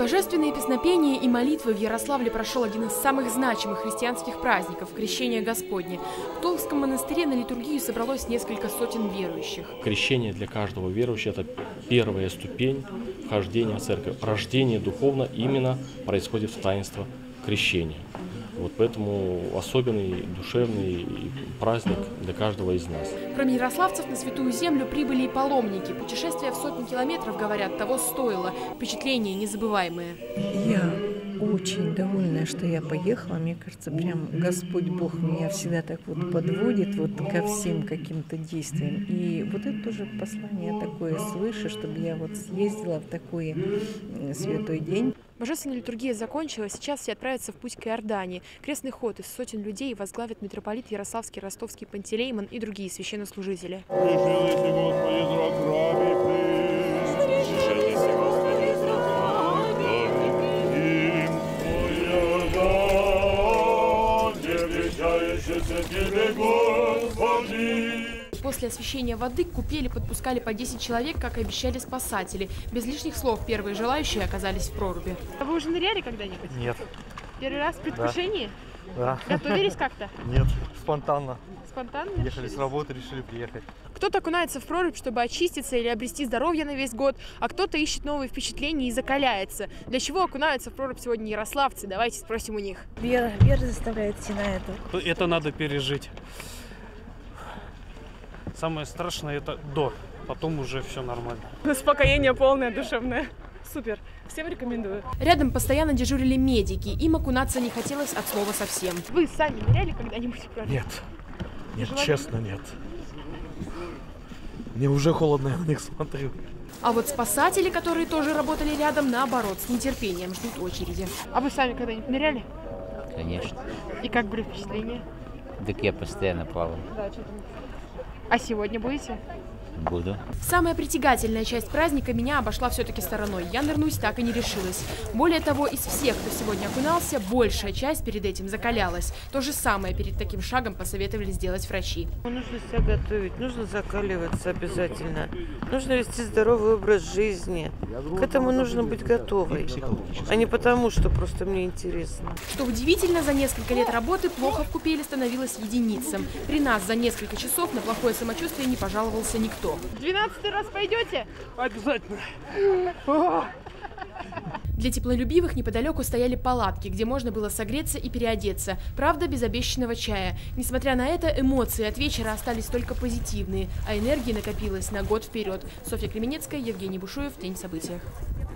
Божественные песнопения и молитвы в Ярославле прошел один из самых значимых христианских праздников – Крещение Господне. В Толстском монастыре на литургию собралось несколько сотен верующих. Крещение для каждого верующего – это первая ступень вхождения в церковь. Рождение духовно именно происходит в таинство крещения. Вот поэтому особенный душевный праздник для каждого из нас. Кроме ярославцев на Святую Землю прибыли и паломники. Путешествие в сотни километров, говорят, того стоило. Впечатления незабываемые. Я очень довольна, что я поехала. Мне кажется, прям Господь Бог меня всегда так вот подводит вот ко всем каким-то действиям. И вот это тоже послание такое свыше, чтобы я вот съездила в такой святой день. Божественная литургия закончилась, сейчас все отправятся в путь к Иордании. Крестный ход из сотен людей возглавит митрополит Ярославский, Ростовский Пантелеймон и другие священнослужители. После освящения воды к купели подпускали по 10 человек, как и обещали спасатели. Без лишних слов первые желающие оказались в проруби. А вы уже ныряли когда-нибудь? Нет. Первый раз в предвкушении? Да. Готовились как-то? Нет, спонтанно. Спонтанно? Ехали с работы, решили приехать. Кто-то окунается в прорубь, чтобы очиститься или обрести здоровье на весь год, а кто-то ищет новые впечатления и закаляется. Для чего окунаются в прорубь сегодня ярославцы? Давайте спросим у них. Вера заставляет идти на это. Это надо пережить. Самое страшное это до, потом уже все нормально. Успокоение полное, душевное. Супер. Всем рекомендую. Рядом постоянно дежурили медики. Им окунаться не хотелось от слова совсем. Вы сами ныряли когда-нибудь в прорубь? Нет. Нет, честно, нет. Мне уже холодно, я на них смотрю. А вот спасатели, которые тоже работали рядом, наоборот, с нетерпением ждут очереди. А вы сами когда-нибудь ныряли? Конечно. И как были впечатления? Так я постоянно плаваю. Да, что-то. А сегодня будете? Буду. Самая притягательная часть праздника меня обошла все-таки стороной. Я нырнуть так и не решилась. Более того, из всех, кто сегодня окунался, большая часть перед этим закалялась. То же самое перед таким шагом посоветовали сделать врачи. Нужно себя готовить, нужно закаливаться обязательно. Нужно вести здоровый образ жизни. К этому нужно быть готовой, а не потому, что просто мне интересно. Что удивительно, за несколько лет работы плохо в купели становилось единицам. При нас за несколько часов на плохое самочувствие не пожаловался никто. 12-й раз пойдете? Обязательно. Для теплолюбивых неподалеку стояли палатки, где можно было согреться и переодеться. Правда, без обещанного чая. Несмотря на это, эмоции от вечера остались только позитивные, а энергии накопилось на год вперед. Софья Кременецкая, Евгений Бушуев. День в событиях.